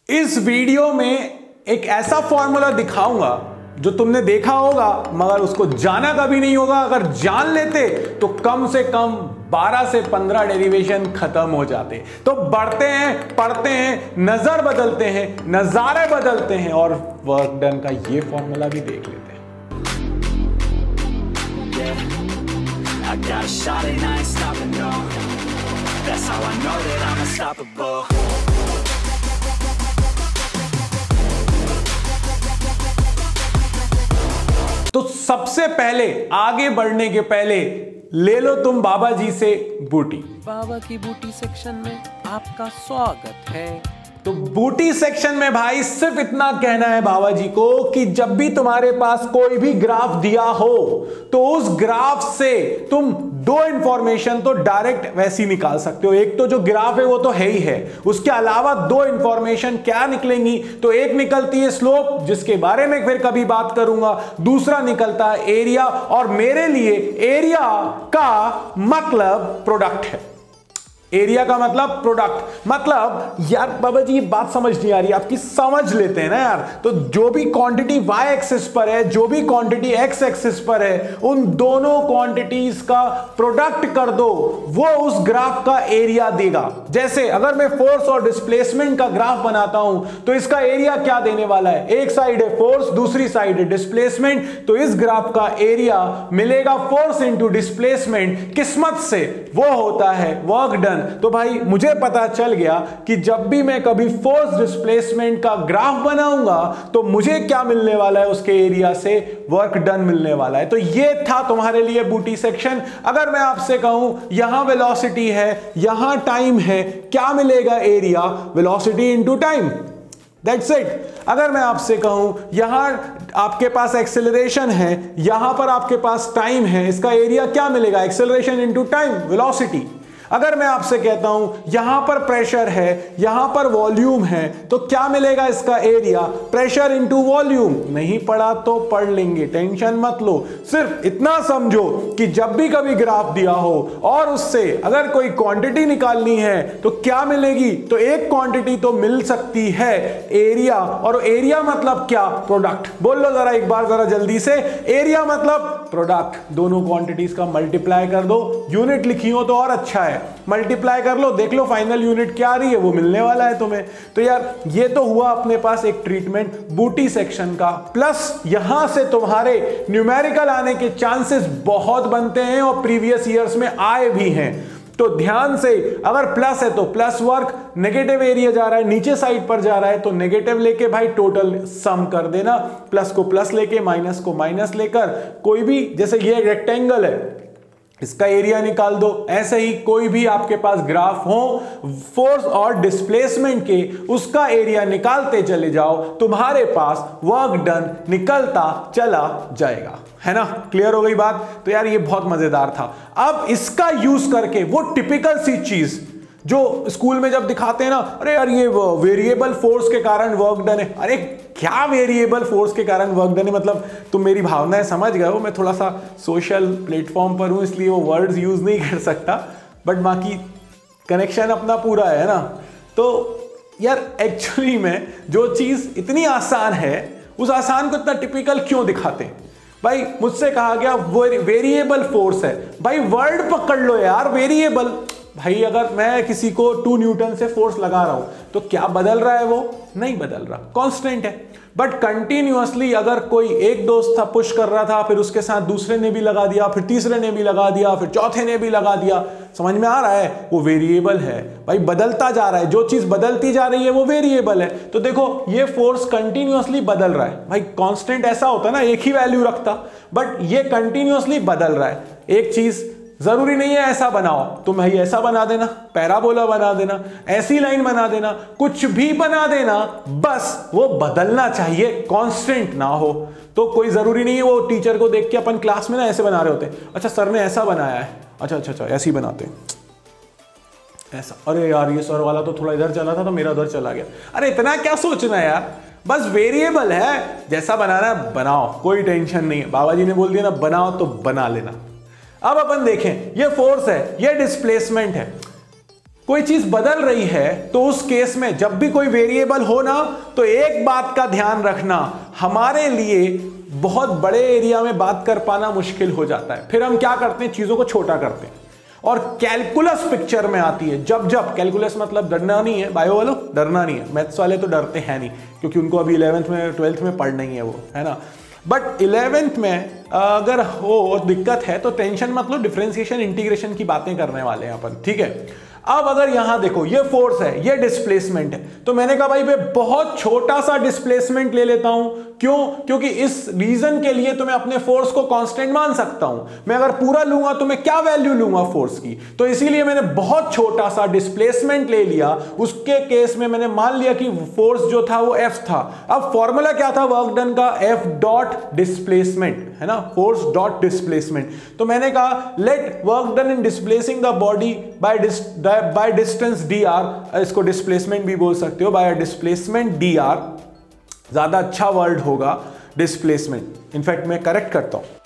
इस वीडियो में एक ऐसा फॉर्मूला दिखाऊंगा जो तुमने देखा होगा मगर उसको जाना कभी नहीं होगा। अगर जान लेते तो कम से कम 12 से 15 डेरिवेशन खत्म हो जाते। तो बढ़ते हैं, पढ़ते हैं, नजर बदलते हैं, नजारे बदलते हैं और वर्क डन का ये फॉर्मूला भी देख लेते हैं। I got a shot and I ain't stopping, no. That's how I know that I'm unstoppable. तो सबसे पहले आगे बढ़ने के पहले ले लो तुम बाबा जी से बूटी। बाबा की बूटी सेक्शन में आपका स्वागत है। तो बूटी सेक्शन में भाई सिर्फ इतना कहना है बाबा जी को कि जब भी तुम्हारे पास कोई भी ग्राफ दिया हो तो उस ग्राफ से तुम दो इंफॉर्मेशन तो डायरेक्ट वैसे ही निकाल सकते हो। एक तो जो ग्राफ है वो तो है ही है, उसके अलावा दो इंफॉर्मेशन क्या निकलेंगी, तो एक निकलती है स्लोप जिसके बारे में फिर कभी बात करूंगा, दूसरा निकलता है एरिया और मेरे लिए एरिया का मतलब प्रोडक्ट है। एरिया का मतलब प्रोडक्ट। मतलब यार बाबा जी ये बात समझ नहीं आ रही, आपकी समझ लेते हैं ना यार। तो जो भी क्वांटिटी y एक्सिस पर है, जो भी क्वांटिटी x एक्सिस पर है, उन दोनों क्वांटिटीज का प्रोडक्ट कर दो, वो उस ग्राफ का एरिया देगा। जैसे अगर मैं फोर्स और डिस्प्लेसमेंट का ग्राफ बनाता हूं तो इसका एरिया क्या देने वाला है, एक साइड है फोर्स, दूसरी साइड है डिस्प्लेसमेंट, तो इस ग्राफ का एरिया मिलेगा फोर्स इंटू डिस्प्लेसमेंट। किस्मत से वो होता है वर्क डन। तो भाई मुझे पता चल गया कि जब भी मैं कभी फोर्स डिस्प्लेसमेंट का ग्राफ बनाऊंगा तो मुझे क्या मिलने वाला है, उसके एरिया से वर्क डन मिलने वाला है। तो ये था तुम्हारे लिए बूटी सेक्शन। अगर मैं आपसे कहूं यहां वेलोसिटी है, यहां टाइम है, क्या मिलेगा area, velocity into time, that's it. अगर मैं आपसे कहूं यहां आपके पास एक्सेलरेशन है, यहां पर आपके पास टाइम है, इसका एरिया क्या मिलेगा, एक्सेलरेशन इंटू टाइम, वेलोसिटी। अगर मैं आपसे कहता हूं यहां पर प्रेशर है, यहां पर वॉल्यूम है, तो क्या मिलेगा इसका एरिया, प्रेशर इंटू वॉल्यूम। नहीं पढ़ा तो पढ़ लेंगे, टेंशन मत लो। सिर्फ इतना समझो कि जब भी कभी ग्राफ दिया हो और उससे अगर कोई क्वांटिटी निकालनी है तो क्या मिलेगी, तो एक क्वांटिटी तो मिल सकती है एरिया, और एरिया मतलब क्या, प्रोडक्ट। बोल लो जरा एक बार जरा जल्दी से, एरिया मतलब प्रोडक्ट। दोनों क्वांटिटीज का मल्टीप्लाई कर दो, यूनिट लिखी हो तो और अच्छा है, मल्टीप्लाई कर लो, देख लो फाइनल यूनिट क्या आ रही है, वो मिलने वाला है तुम्हें। तो यार ये तो हुआ अपने पास एक ट्रीटमेंट बूटी सेक्शन का, प्लस यहां से तुम्हारे न्यूमेरिकल आने के चांसेस बहुत बनते हैं और प्रीवियस ईयर्स में आए भी हैं। तो ध्यान से, अगर प्लस है तो प्लस वर्क, नेगेटिव एरिया जा रहा है नीचे साइड पर जा रहा है तो नेगेटिव लेके भाई टोटल सम कर देना, प्लस को प्लस लेके माइनस को माइनस लेकर, कोई भी जैसे ये रेक्टेंगल है इसका एरिया निकाल दो। ऐसे ही कोई भी आपके पास ग्राफ हो फोर्स और डिस्प्लेसमेंट के, उसका एरिया निकालते चले जाओ, तुम्हारे पास वर्क डन निकलता चला जाएगा, है ना। क्लियर हो गई बात। तो यार ये बहुत मजेदार था। अब इसका यूज करके वो टिपिकल सी चीज जो स्कूल में जब दिखाते हैं ना, अरे यार ये वेरिएबल फोर्स के कारण वर्क डन है। अरे क्या वेरिएबल फोर्स के कारण वर्क डन है, मतलब तुम मेरी भावनाएं समझ गए हो। मैं थोड़ा सा सोशल प्लेटफॉर्म पर हूं इसलिए वो वर्ड्स यूज नहीं कर सकता, बट बाकी कनेक्शन अपना पूरा है ना। तो यार एक्चुअली में जो चीज इतनी आसान है उस आसान को इतना टिपिकल क्यों दिखाते हैं। भाई मुझसे कहा गया वेरिएबल फोर्स है, भाई वर्ड पकड़ लो यार, वेरिएबल। भाई अगर मैं किसी को 2 न्यूटन से फोर्स लगा रहा हूं तो क्या बदल रहा है, वो नहीं बदल रहा, कांस्टेंट है। बट कंटिन्यूअसली अगर कोई एक दोस्त था पुश कर रहा था, फिर उसके साथ दूसरे ने भी लगा दिया, फिर तीसरे ने भी लगा दिया, फिर चौथे ने भी लगा दिया, समझ में आ रहा है, वो वेरिएबल है भाई, बदलता जा रहा है। जो चीज बदलती जा रही है वो वेरिएबल है। तो देखो ये फोर्स कंटिन्यूअसली बदल रहा है। भाई कांस्टेंट ऐसा होता ना, एक ही वैल्यू रखता, बट ये कंटिन्यूअसली बदल रहा है। एक चीज जरूरी नहीं है ऐसा बनाओ, तुम भाई ऐसा बना देना, पैराबोला बना देना, ऐसी लाइन बना देना, कुछ भी बना देना, बस वो बदलना चाहिए, कांस्टेंट ना हो। तो कोई जरूरी नहीं है वो टीचर को देख के अपन क्लास में ना ऐसे बना रहे होते, अच्छा सर ने ऐसा बनाया है, अच्छा अच्छा अच्छा ऐसे ही बनाते ऐसा, अरे यार ये सर वाला तो थोड़ा इधर चला था तो मेरा उधर चला गया। अरे इतना क्या सोचना है यार, बस वेरिएबल है, जैसा बनाना है बनाओ, कोई टेंशन नहीं है। बाबा जी ने बोल दिया ना बनाओ तो बना लेना। अब अपन देखें, ये फोर्स है, ये डिस्प्लेसमेंट है। कोई चीज बदल रही है तो उस केस में जब भी कोई वेरिएबल हो ना, तो एक बात का ध्यान रखना, हमारे लिए बहुत बड़े एरिया में बात कर पाना मुश्किल हो जाता है। फिर हम क्या करते हैं, चीजों को छोटा करते हैं और कैलकुलस पिक्चर में आती है। जब कैलकुलस मतलब डरना नहीं है, बायो वालों डरना नहीं है, मैथ्स वाले तो डरते हैं नहीं क्योंकि उनको अभी 11th में 12th में पढ़ना ही है वो, है ना। बट 11th में अगर हो और दिक्कत है तो टेंशन मतलब डिफरेंशिएशन इंटीग्रेशन की बातें करने वाले हैं अपन, ठीक है। अब अगर यहां देखो ये फोर्स है, ये डिस्प्लेसमेंट है, तो मैंने कहा भाई मैं बहुत छोटा सा डिस्प्लेसमेंट ले लेता हूं। क्यों? क्योंकि इस रीजन के लिए तो मैं अपने फोर्स को कांस्टेंट मान सकता हूं। मैं अगर पूरा लूंगा तो मैं क्या वैल्यू लूंगा फोर्स की, तो इसीलिए मैंने बहुत छोटा सा डिस्प्लेसमेंट ले लिया। उसके केस में मैंने मान लिया कि फोर्स जो था वो F था। अब फॉर्मूला क्या था वर्क डन का, F डॉट डिस्प्लेसमेंट, है ना, फोर्स डॉट डिस्प्लेसमेंट। तो मैंने कहा let work done in displacing the body by distance dr, इसको डिस्प्लेसमेंट भी बोल सकते हो, बाय डिस्प्लेसमेंट dr, ज्यादा अच्छा वर्ड होगा डिस्प्लेसमेंट, इनफैक्ट मैं करेक्ट करता हूं,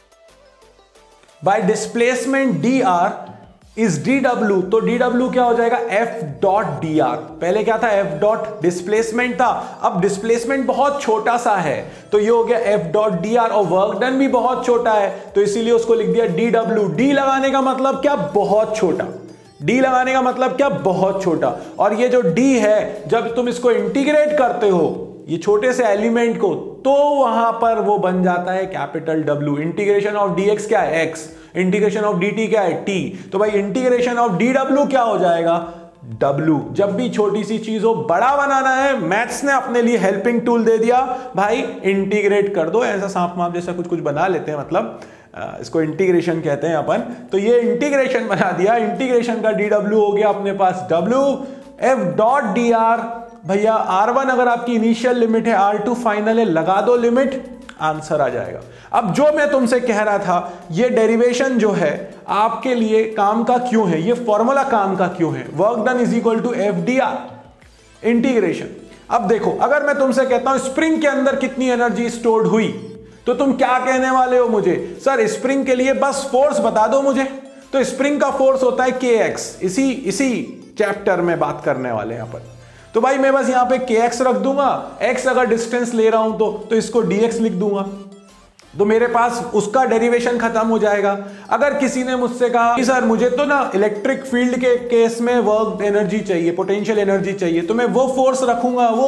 by displacement dr is dw, तो dw क्या हो जाएगा, F डॉट dr। पहले क्या था, F डॉट डिस्प्लेसमेंट था, अब डिस्प्लेसमेंट बहुत छोटा सा है तो ये हो गया F डॉट dr, और वर्क डन भी बहुत छोटा है तो इसीलिए उसको लिख दिया dw। d लगाने का मतलब क्या, बहुत छोटा, d लगाने का मतलब क्या, बहुत छोटा। और ये जो d है जब तुम इसको इंटीग्रेट करते हो ये छोटे से एलिमेंट को, तो वहां पर वो बन जाता है capital W। Integration of dx क्या है, x, इंटीग्रेशन ऑफ dt क्या है, t, तो भाई इंटीग्रेशन ऑफ dw क्या हो जाएगा, W। जब भी छोटी सी चीज हो बड़ा बनाना है, मैथ्स ने अपने लिए हेल्पिंग टूल दे दिया, भाई इंटीग्रेट कर दो, ऐसा सांप माप जैसा कुछ कुछ बना लेते हैं, मतलब इसको इंटीग्रेशन कहते हैं अपन। तो ये इंटीग्रेशन बना दिया, इंटीग्रेशन का dw हो गया अपने पास W, F डॉट dr। भैया R1 अगर आपकी इनिशियल लिमिट है, R2 फाइनल है, लगा दो लिमिट, आंसर आ जाएगा। अब जो मैं तुमसे कह रहा था, ये डेरिवेशन जो है आपके लिए काम का क्यों है, ये फॉर्मूला काम का क्यों है, work done is equal to F dr integration. अब देखो अगर मैं तुमसे कहता हूं स्प्रिंग के अंदर कितनी एनर्जी स्टोर्ड हुई, तो तुम क्या कहने वाले हो मुझे, सर स्प्रिंग के लिए बस फोर्स बता दो मुझे। तो स्प्रिंग का फोर्स होता है kx, इसी चैप्टर में बात करने वाले हैं अपन। तो भाई मैं बस यहां पे kx रख दूंगा, x अगर डिस्टेंस ले रहा हूं तो इसको dx लिख दूंगा, तो मेरे पास उसका डेरिवेशन खत्म हो जाएगा। अगर किसी ने मुझसे कहा कि सर मुझे तो ना इलेक्ट्रिक फील्ड के केस में वर्क एनर्जी चाहिए, पोटेंशियल एनर्जी चाहिए, तो मैं वो फोर्स रखूंगा, वो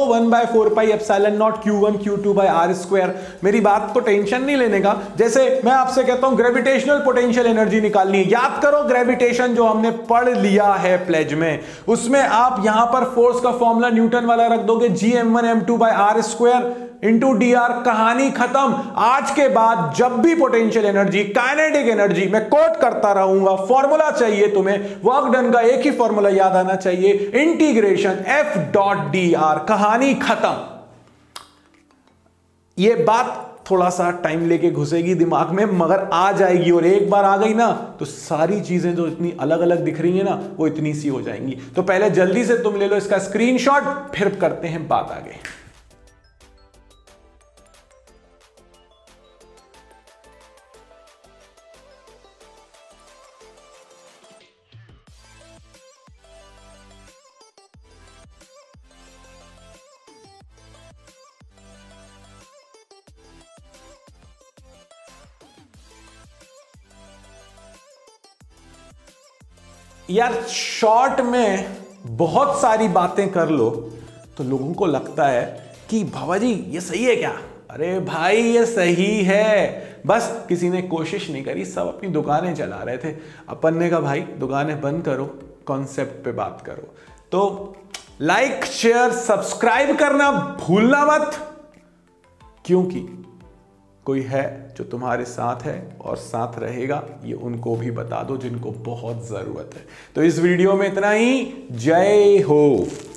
1/4πε0 q1 q2/r²। मेरी बात को टेंशन नहीं लेने का। जैसे मैं आपसे कहता हूं ग्रेविटेशनल पोटेंशियल एनर्जी निकालनी है, याद करो ग्रेविटेशन जो हमने पढ़ लिया है प्लेज में, उसमें आप यहां पर फोर्स का फॉर्मूला न्यूटन वाला रख दोगे, Gm1m2/r² इंटू dr, कहानी खत्म। आज के बाद जब भी पोटेंशियल एनर्जी, काइनेटिक एनर्जी, मैं कोट करता रहूंगा, फॉर्मूला चाहिए तुम्हें, वर्क डन का एक ही फॉर्मूला याद आना चाहिए, इंटीग्रेशन F डॉट dr, कहानी खत्म। ये बात थोड़ा सा टाइम लेके घुसेगी दिमाग में, मगर आ जाएगी, और एक बार आ गई ना तो सारी चीजें जो इतनी अलग अलग दिख रही है ना वो इतनी सी हो जाएंगी। तो पहले जल्दी से तुम ले लो इसका स्क्रीनशॉट, फिर करते हैं बात आगे। यार शॉर्ट में बहुत सारी बातें कर लो तो लोगों को लगता है कि बाबा जी ये सही है क्या, अरे भाई ये सही है, बस किसी ने कोशिश नहीं करी, सब अपनी दुकानें चला रहे थे। अपन ने कहा भाई दुकानें बंद करो, कॉन्सेप्ट पे बात करो। तो लाइक शेयर सब्सक्राइब करना भूलना मत, क्योंकि कोई है जो तुम्हारे साथ है और साथ रहेगा, ये उनको भी बता दो जिनको बहुत जरूरत है। तो इस वीडियो में इतना ही, जय हो।